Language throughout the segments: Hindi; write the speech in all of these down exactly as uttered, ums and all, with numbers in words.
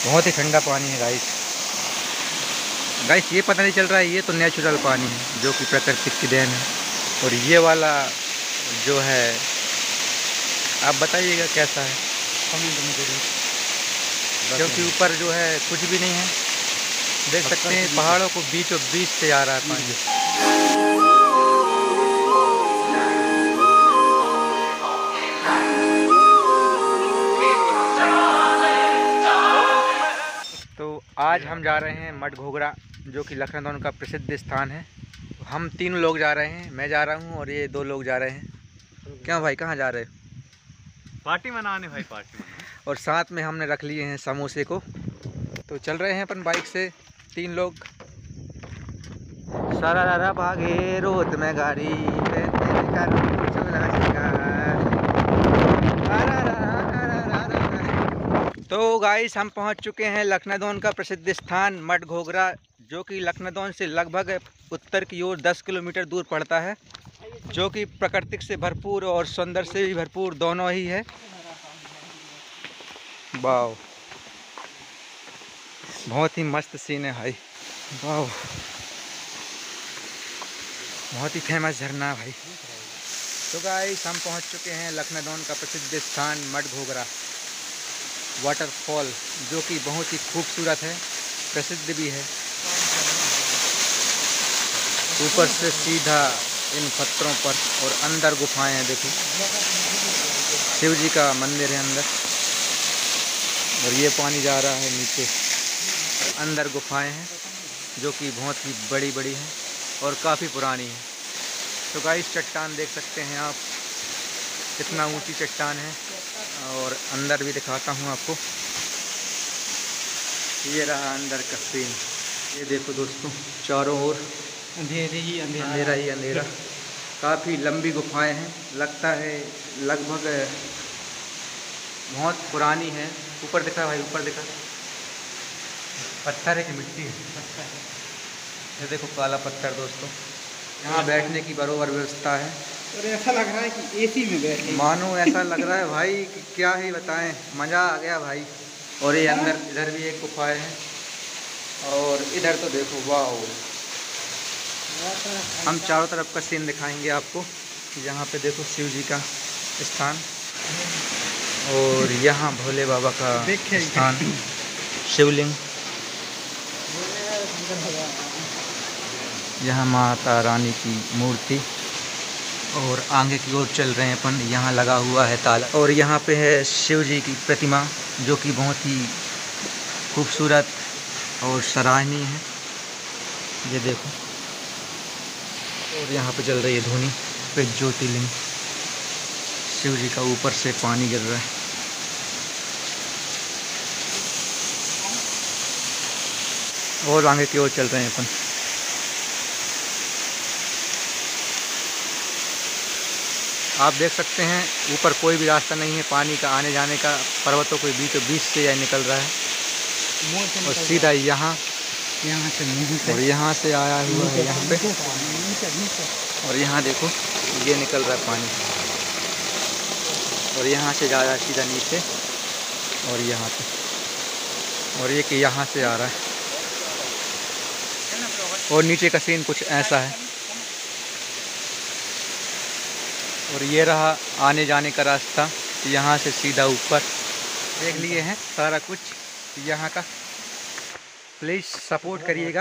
बहुत ही ठंडा पानी है गाइस। गाइस ये पता नहीं चल रहा है, ये तो नेचुरल पानी है जो कि प्रकृति की देन है। और ये वाला जो है आप बताइएगा कैसा है कमेंट में जरूर, क्योंकि ऊपर जो है कुछ भी नहीं है। देख सकते हैं पहाड़ों को बीचों बीच से आ रहा है पानी। तो आज हम जा रहे हैं मठ घोघरा, जो कि लखनऊ का प्रसिद्ध स्थान है। हम तीन लोग जा रहे हैं, मैं जा रहा हूँ और ये दो लोग जा रहे हैं। क्यों भाई, कहाँ जा रहे हो? पार्टी मनाने भाई, पार्टी मनाने। और साथ में हमने रख लिए हैं समोसे को। तो चल रहे हैं अपन बाइक से तीन लोग। सारा रारा भागे रोड में गाड़ी, तो गाइस हम पहुंच चुके हैं लखनऊ का प्रसिद्ध स्थान मठ घोघरा, जो कि लखनऊ से लगभग उत्तर की ओर दस किलोमीटर दूर पड़ता है, जो कि प्राकृतिक से भरपूर और सौंदर्य से भी भरपूर दोनों ही है। वाह, बहुत ही मस्त सीन है भाई। वाह, बहुत ही फेमस झरना भाई। तो गाइस हम पहुंच चुके हैं लखनऊ का प्रसिद्ध स्थान मठ घोघरा वाटरफॉल, जो कि बहुत ही खूबसूरत है, प्रसिद्ध भी है। ऊपर से सीधा इन पत्थरों पर और अंदर गुफाएं हैं। देखो शिव जी का मंदिर है अंदर, और ये पानी जा रहा है नीचे। अंदर गुफाएं हैं जो कि बहुत ही बड़ी बड़ी हैं और काफ़ी पुरानी हैं। तो गाइस चट्टान देख सकते हैं आप, कितना ऊंची चट्टान है। और अंदर भी दिखाता हूँ आपको। ये रहा अंदर का सीन। ये देखो दोस्तों, चारों ओर अंधेरे ही अंधेरा, अंधेरा ही अंधेरा। काफ़ी लंबी गुफाएं हैं, लगता है लगभग बहुत पुरानी है। ऊपर दिखा भाई, ऊपर दिखा, पत्थर है कि मिट्टी है? ये देखो काला पत्थर दोस्तों। यहाँ बैठने की बरोबर व्यवस्था है। और ऐसा लग रहा है कि एसी में बैठे, मानो ऐसा लग रहा है भाई कि क्या ही बताएं, मज़ा आ गया भाई। और ये अंदर इधर भी एक गुफा है, और इधर तो देखो वाह। हम चारों तरफ का सीन दिखाएंगे आपको। यहाँ पे देखो शिव जी का स्थान, और यहाँ भोले बाबा का स्थान, शिवलिंग। यहाँ माता रानी की मूर्ति, और आगे की ओर चल रहे हैं अपन। यहाँ लगा हुआ है ताला, और यहाँ पे है शिव जी की प्रतिमा, जो कि बहुत ही खूबसूरत और सराहनीय है। ये देखो, और यहाँ पे चल रही है धुनी पे ज्योतिर्लिंग। शिव जी का ऊपर से पानी गिर रहा है। और आगे की ओर चल रहे हैं अपन। आप देख सकते हैं ऊपर कोई भी रास्ता नहीं है पानी का आने जाने का। पर्वतों के बीचों बीच से यह निकल रहा है, और सीधा यहाँ यहाँ से और यहाँ से आया हुआ है यहाँ पे। और यहाँ देखो ये निकल रहा है पानी, और यहाँ से जा रहा है सीधा नीचे, और यहाँ पे, और ये कि यहाँ से आ रहा है। और नीचे का सीन कुछ ऐसा है। और ये रहा आने जाने का रास्ता, यहाँ से सीधा ऊपर। देख लिए हैं सारा कुछ यहाँ का। प्लीज़ सपोर्ट करिएगा,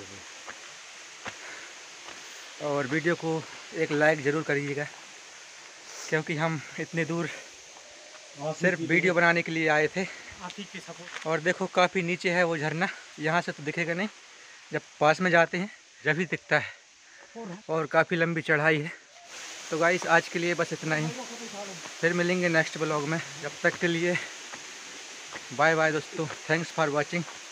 और वीडियो को एक लाइक ज़रूर करिएगा, क्योंकि हम इतने दूर सिर्फ वीडियो बनाने के लिए आए थे। और देखो काफ़ी नीचे है वो झरना, यहाँ से तो दिखेगा नहीं, जब पास में जाते हैं जब ही दिखता है। और काफ़ी लंबी चढ़ाई है। तो गाइस आज के लिए बस इतना ही, फिर मिलेंगे नेक्स्ट ब्लॉग में। जब तक के लिए बाय बाय दोस्तों, थैंक्स फॉर वाचिंग।